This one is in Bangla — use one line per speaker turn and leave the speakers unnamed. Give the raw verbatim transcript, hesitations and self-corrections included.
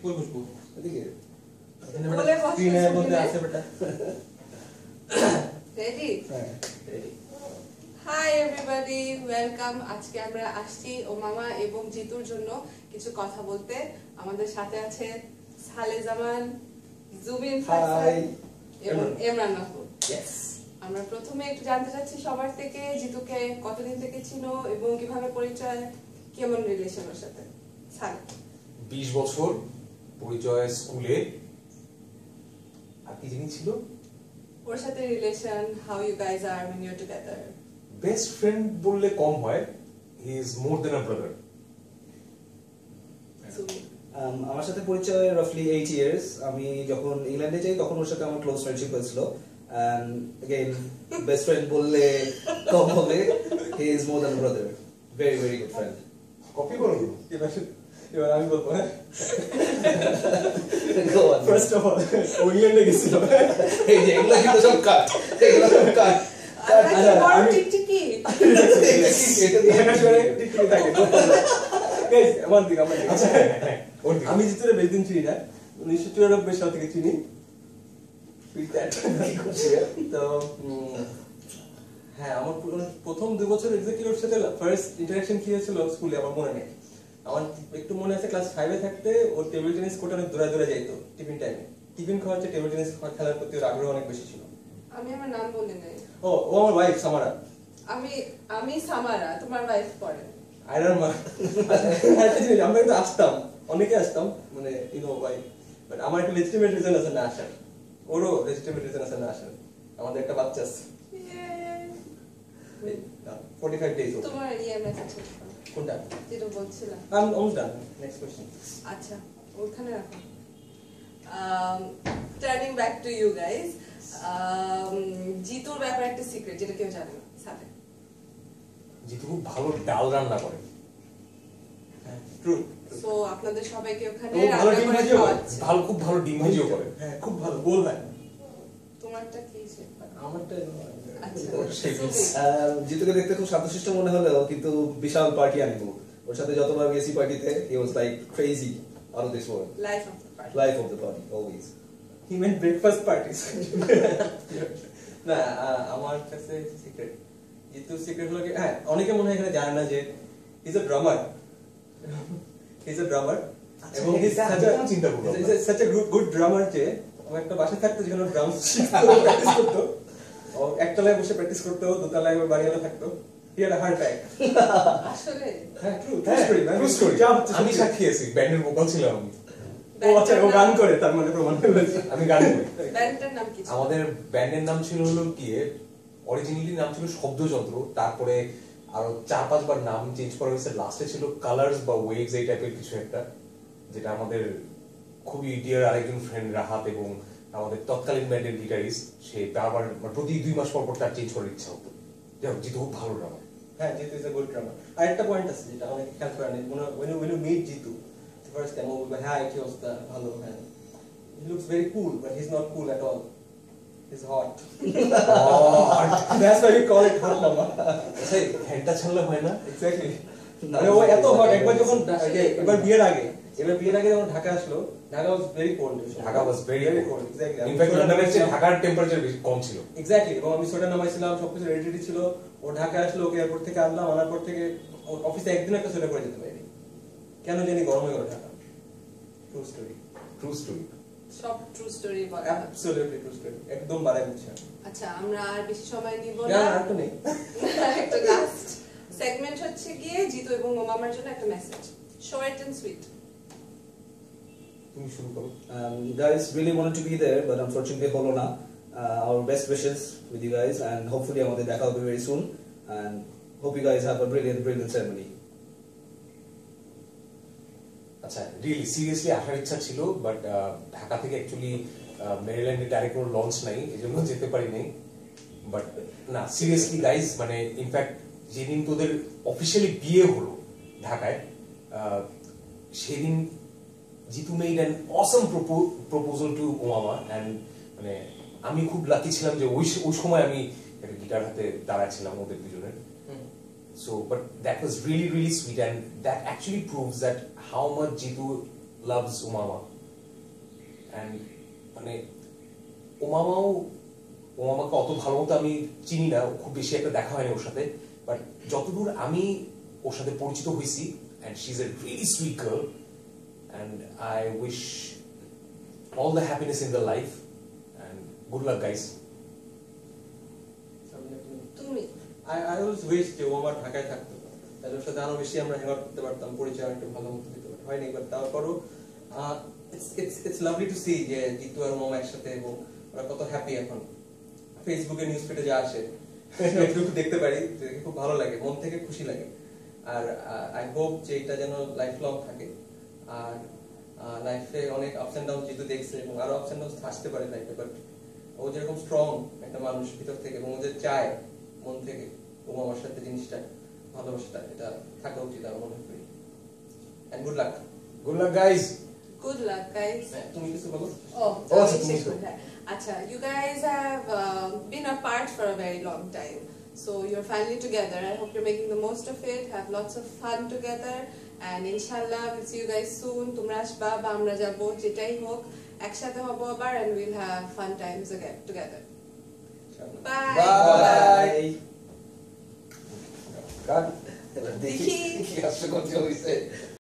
ফুল খুশবু
এদিকে
বলে বসো
স্ক্রিনের মধ্যে আছে বেটা
রেডি
হ্যাঁ রেডি
হাই এভরিবডি ওয়েলকাম আজকে আমরা আসছি ওমামা এবং জিতুর জন্য কিছু কথা বলতে আমাদের সাথে আছে সালে জামান জুবিন ফাইসাল এবং এমরান মাহবুব
ইয়েস
আমরা প্রথমে একটু জানতে চাচ্ছি সবার থেকে জিতুকে কতদিন থেকে চিনো এবং কিভাবে পরিচয় কেমন রিলেশন ওর সাথে সালে
বিশ বছর পরিচয় স্কুলে আর কি জিনিস ছিল
ওর সাথে রিলেশন হাউ ইউ গাইজ আর when you're together
best friend বললে কম হয় he is more then a brother
আমার সাথে পরিচয় রাফলি এইট ইয়ার্স আমি যখন ইংল্যান্ডে যাই তখন ওর সাথে আমার ক্লোজ ফ্রেন্ডশিপ হয়েছিল and again best friend বললে কম হবে he is more than a brother very very good friend
copy করো
এবার এবার আমি বলবো হ্যাঁ
go on
first of all ও ইংল্যান্ডে গেছিল
এই যে এগুলো কিন্তু সব কাট এগুলো সব কাট
আচ্ছা আমি টিকটিকি
এটা দিয়ে
আসলে টিকটিকি থাকে গাইস আমার দিকে আমার দিকে আমি জিতুরে বেশ দিন চিনি না উনিশশো চুরানব্বই সাল থেকে চিনি তো হ্যাঁ আমার প্রথম দুই বছর এক্স্যাক্টলি ওর সাথে ফার্স্ট ইন্টারঅ্যাকশন কি হয়েছিল স্কুলে আমার মনে নেই আমার একটু মনে আছে ক্লাস ফাইভে থাকতে ওর টেবিল টেনিস কোর্টে অনেক দূরে দূরে যাইতো টিফিন টাইমে টিফিন খাওয়ার চেয়ে টেবিল টেনিস খেলার প্রতি ওর আগ্রহ অনেক বেশি ছিল
আমি আমার নাম বলি নাই
ও ও আমার ওয়াইফ সামারা
আমি আমি সামারা তোমার ওয়াইফ পড়ে
আইডার মা আমরা কিন্তু আসতাম অনেকে আসতাম মানে ইউ নো ওয়াই বাট আমার একটা লেজিটিমেট রিজন আছে না আসার ওরও লেজিটিমেট রিজন আছে না আসার আমাদের একটা বাচ্চা আছে forty-five days old
তোমার ইয়ে মেসেজ
কোনটা
যেটা বলছিলাম
I'm almost done next question
আচ্ছা ওখানে রাখো um turning back to you guys um জিতুর ব্যাপারে একটা সিক্রেট যেটা কেউ জানে না সাথে
জিতু খুব ভালো ডাল রান্না করে
ট্রু
সো আপনাদের সবাইকে ওখানে
ও ভালো
রান্না
ডিম
করে
ভাজিও করে।
খাওয়াচ্ছে
ভালো খুব ভালো ডিম ভাজিও করে
হ্যাঁ খুব ভালো গোল হয়
তোমারটা কি সেটা
আমারটা
আচ্ছা
জিতুকে দেখতে খুব শান্তশিষ্ট মনে হলেও কিন্তু বিশাল পার্টি আনিব ওর সাথে যতবার গেছি পার্টিতে he was like crazy out of this world
life of the party
life of the party always
he meant breakfast parties না আমার কাছে সিক্রেট জিতু সিক্রেট হলো কি হ্যাঁ অনেকে মনে হয় এখানে জানে না যে he is a drummer he is a ড্রামার এবং হি ইজ সাচ আ
চিন্তা করব
he is such a good drummer যে ও একটা বাসা থাকতো যেখানে ড্রামস শিখতো প্র্যাকটিস করতো ও একতলায় বসে প্র্যাকটিস করতো দোতলায় ওর বাড়িওয়ালা থাকতো he had a heart attack
আসলে
হ্যাঁ true true story
true story আমি সাক্ষী আছি ব্যান্ডের ভোকাল ছিলাম আমি
ও আচ্ছা ও গান করে তার মানে প্রমাণ হলো
আমি গান করি
ব্যান্ডটার নাম কি ছিল?
আমাদের ব্যান্ডের নাম ছিল হলো কি অরিজিনালি নাম ছিল শব্দযন্ত্র তারপরে আরো চার পাঁচবার নাম চেঞ্জ করা হয়েছে লাস্টে ছিল কালার্স বা ওয়েভস এই টাইপের কিছু একটা যেটা আমাদের খুবই ডিয়ার আরেকজন ফ্রেন্ড রাহাত এবং আমাদের তৎকালীন ব্যান্ডের গিটারিস্ট সে বারবার প্রতি দুই মাস পর পর তার চেঞ্জ করার ইচ্ছা হতো যাই জিতু খুব ভালো ড্রামার
হ্যাঁ Jitu is a good drummer আর একটা পয়েন্ট আছে যেটা অনেক খেয়াল করে নেই মনে when you when you meet Jitu first time ও বলবে হ্যাঁ কি অবস্থা ভালো হ্যাঁ he looks very cool but he's not cool at all he's hot that's why we call it hot mama
সেই হ্যান্ডটা ছাড়লে হয় না
exactly মানে ও এত হট একবার যখন এবার বিয়ের আগে এবার বিয়ের আগে যখন ঢাকা আসলো Dhaka was very cold
Dhaka was very
very
cold
cold exactly
in fact লন্ডনের চেয়ে ঢাকার টেম্পারেচার বেশি কম ছিল
এক্স্যাক্টলি এবং আমি সোয়েটার নামাইছিলাম সবকিছু রেডি রেডি ছিল ও ঢাকা আসলো ওকে এয়ারপোর্ট থেকে আনলাম আনার পর থেকে অফিসে একদিন একটা সোয়েটার পরে যেতে পারিনি কেন জানি গরম হয়ে গেল Dhaka true story
true story
সব ট্রু স্টোরি বলা
অ্যাবসলিউটলি ট্রু স্টোরি একদম বাড়াই দিচ্ছে
আচ্ছা আমরা আর বেশি সময় নিব
না
না
আর তো নেই
একটা লাস্ট সেগমেন্ট হচ্ছে গিয়ে জিতু এবং ওমামার জন্য একটা মেসেজ শর্ট এন্ড সুইট
তুমি শুরু করো
Um, guys really wanted to be there, but unfortunately, holo na. Uh, our best wishes with you guys, and hopefully, আমাদের দেখা হবে very soon. And hope you guys have a brilliant, brilliant ceremony.
আচ্ছা রিয়েলি সিরিয়াসলি আসার ইচ্ছা ছিল বাট ঢাকা থেকে অ্যাকচুয়ালি মেরিল্যান্ডে ডাইরেক্ট কোনো লঞ্চ নাই এজন্য যেতে পারি নাই বাট না সিরিয়াসলি গাইজ মানে ইনফ্যাক্ট যেদিন তোদের অফিসিয়ালি বিয়ে হলো ঢাকায় সেদিন Jitu made an awesome proposal to Omama and মানে আমি খুব লাকি ছিলাম যে ওই ওই সময় আমি একটা গিটার হাতে দাঁড়াচ্ছিলাম ওদের দুজনের So, but that was really, really sweet, and that actually proves that how much Jitu loves Omama. And মানে ওমামাও ওমামাকে অত ভালো মতো আমি চিনি না, খুব বেশি একটা দেখা হয়নি ওর সাথে, বাট যতদূর আমি ওর সাথে পরিচিত হয়েছি, and she is a really sweet girl, and I wish all the happiness in the life and good luck guys.
তুমি
I I always wish যে ও আমার ঢাকায় থাকতো, তাহলে ওর সাথে আরো বেশি আমরা হ্যাং আউট করতে পারতাম, পরিচয় একটু ভালো মতো দিতে পারতাম, হয়নি। বাট তারপরও it's it's it's lovely to see যে জিতু আর মামা একসাথে, এবং ওরা কত হ্যাপি এখন। ফেসবুকে নিউজ ফিডে যা আসে একটু দেখতে পারি, দেখে খুব ভালো লাগে, মন থেকে খুশি লাগে। আর আই হোপ যে এটা যেন লাইফ লং থাকে। আর লাইফে অনেক আপস এন্ড ডাউন যেহেতু দেখছে, এবং আরো আপস এন্ড ডাউন আসতে পারে লাইফে, বাট ও যেরকম স্ট্রং একটা মানুষ ভিতর থেকে, এবং ও যে চায় মন থেকে ও আমার সাথে জিনিসটা, ভালোবাসাটা, এটা থাকা উচিত আমার মনে করি। And good luck.
Good luck guys.
Good luck guys.
তুমি কিছু বলো?
ও
Oh, আচ্ছা, তুমি
শেষ
তো।
করে, হ্যাঁ। আচ্ছা, you guys have uh, been apart for a very long time, so you're finally together. I hope you're making the most of it, have lots of fun together, and inshallah we'll see you guys soon. তোমরা আসবা বা আমরা যাবো, যেটাই হোক একসাথে হবো আবার, and we'll have fun times again together. Bye.
Bye.
God.
দেখি কি আসলে করতে হইছে।